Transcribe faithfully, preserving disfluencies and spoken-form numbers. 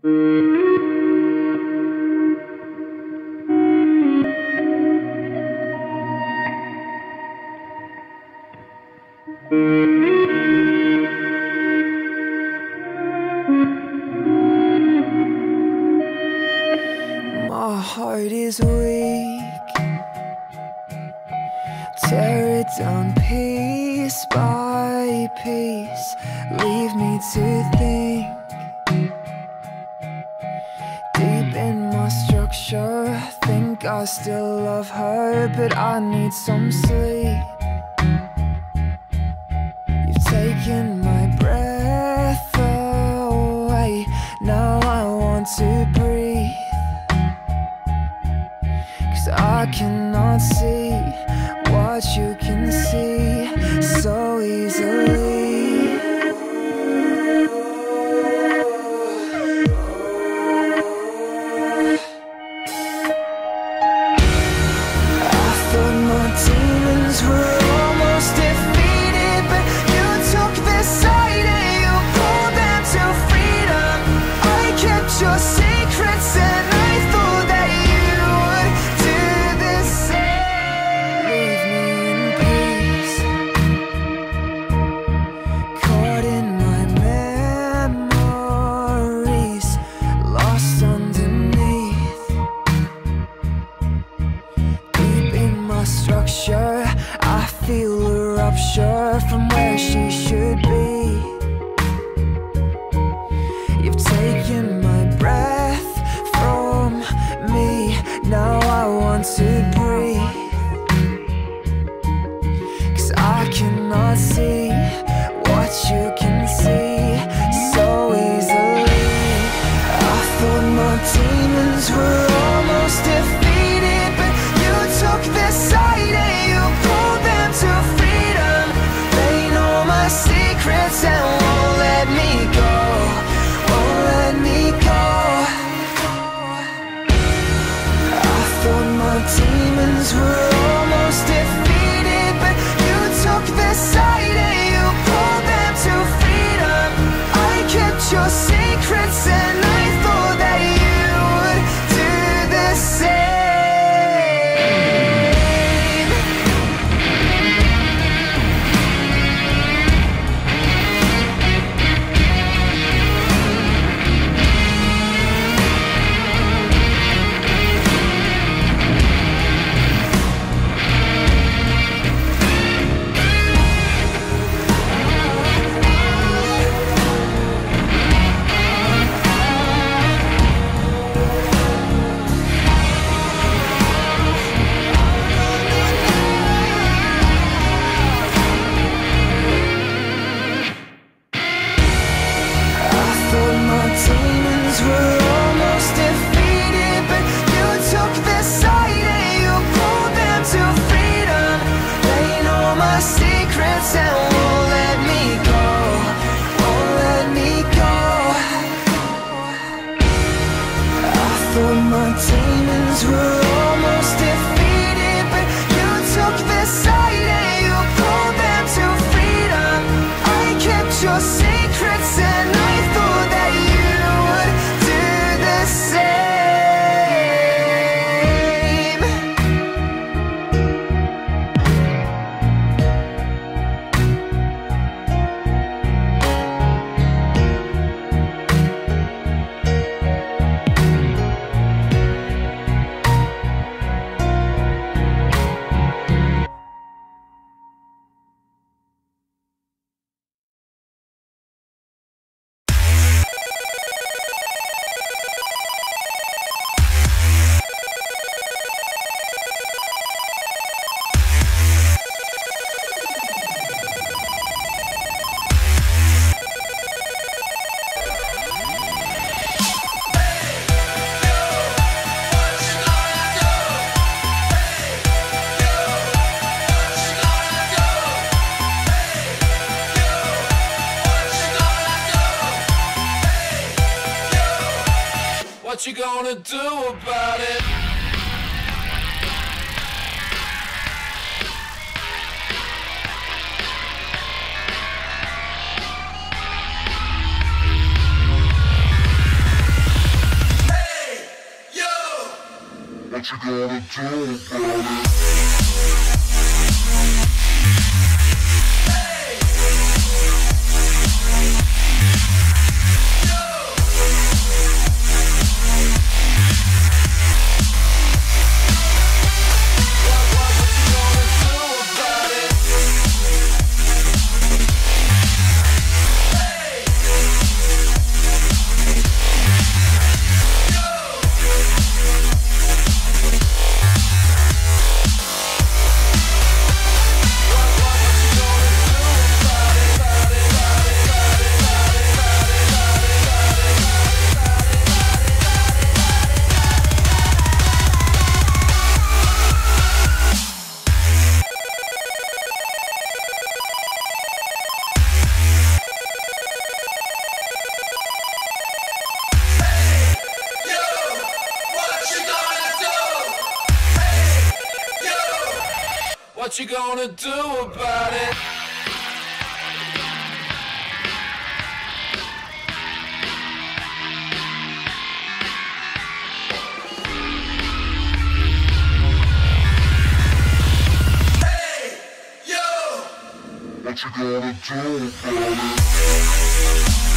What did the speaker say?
My heart is weak. Tear it down piece by piece. Leave me to think. Deep in my structure, think I still love her, but I need some sleep. You've taken my breath away. Now I want to breathe, 'cause I cannot see what you can see so easily. I thought my demons were almost defeated, but you took this side and you pulled them to freedom. I kept your secrets and I thought that you would do the same. Leave me in peace, caught in my memories, lost underneath. Deep in my structure, I feel a rupture from where she should be. You've taken my breath from me. Now I want to breathe, 'cause I cannot see what you can see so easily. I thought my demons were almost defeated, but you took this side and you pulled them to freedom. They know my secrets and won't let me go, won't let me go. I thought my demons were almost defeated, but you took this side and you pulled them to freedom. I kept your secrets and I thought that you would do the same. I thought my demons were almost defeated, but you took this side and you pulled them to freedom. They know my secrets and won't let me go, won't let me go. I thought my demons were almost defeated, but you took this side and you pulled them to freedom. I kept your secrets and I thought that you would do the same. What you gonna do about it? What you gonna do about it? What you gonna do about it? Hey, yo! What you gonna do about it?